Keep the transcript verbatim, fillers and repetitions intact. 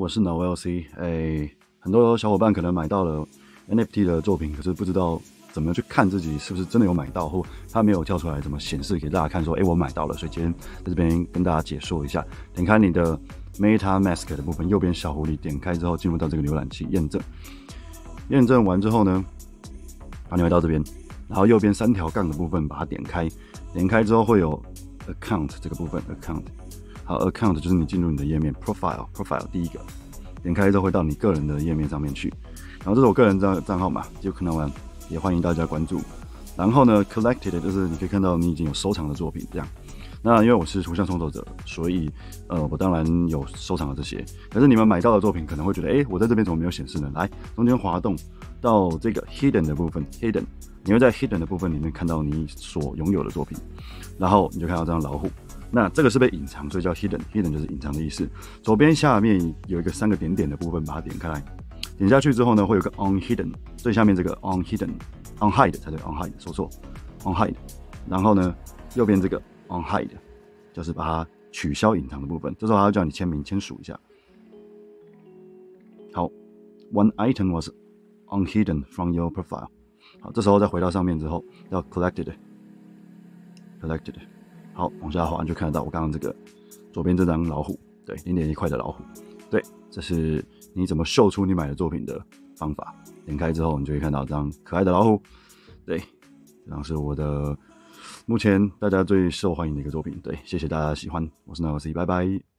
我是 Noel C。哎，很多小伙伴可能买到了 N F T 的作品，可是不知道怎么去看自己是不是真的有买到，或它没有跳出来怎么显示给大家看说，哎，我买到了。所以今天在这边跟大家解说一下。点开你的 MetaMask 的部分，右边小狐狸点开之后，进入到这个浏览器验证。验证完之后呢，好，你会到这边，然后右边三条杠的部分把它点开。点开之后会有 Account 这个部分 Account。好 ，Account 就是你进入你的页面 ，Profile Profile 第一个，点开之后会到你个人的页面上面去，然后这是我个人账账号嘛，就可能玩，也欢迎大家关注。然后呢 ，Collected 就是你可以看到你已经有收藏的作品这样。那因为我是图像创作者，所以呃，我当然有收藏了这些。可是你们买到的作品可能会觉得，哎，我在这边怎么没有显示呢？来，中间滑动到这个 Hidden 的部分 ，Hidden， 你会在 Hidden 的部分里面看到你所拥有的作品，然后你就看到这张老虎。那这个是被隐藏，所以叫 hidden， hidden 就是隐藏的意思。左边下面有一个三个点点的部分，把它点开来，点下去之后呢，会有个 on hidden， 最下面这个 on hidden，on hide 才对 ，on hide 说错 ，on hide。然后呢，右边这个 on hide 就是把它取消隐藏的部分。这时候还要叫你签名签署一下。好 ，one item was on hidden from your profile。好，这时候再回到上面之后，要 collected，collected。好，往下滑你就看得到我刚刚这个左边这张老虎，对，零点一块的老虎，对，这是你怎么秀出你买的作品的方法。点开之后，你就会看到这张可爱的老虎，对，这张是我的目前大家最受欢迎的一个作品，对，谢谢大家的喜欢，我是 Noel C， 拜拜。